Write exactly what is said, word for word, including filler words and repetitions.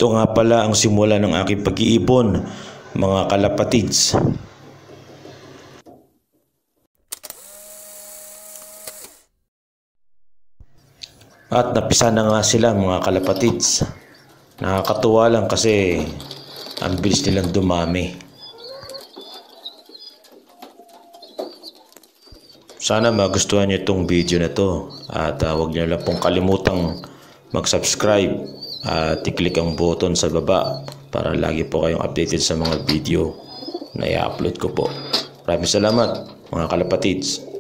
Ito nga pala ang simula ng aking pag-iipon, mga kalapatids. At napisa na nga sila mga kalapatids. Nakakatuwa lang kasi ang bilis nilang dumami. Sana magustuhan nyo itong video na to. At uh, huwag nyo lang pong kalimutang mag-subscribe at i-click ang button sa baba para lagi po kayong updated sa mga video na i-upload ko po. Maraming salamat mga kalapatids.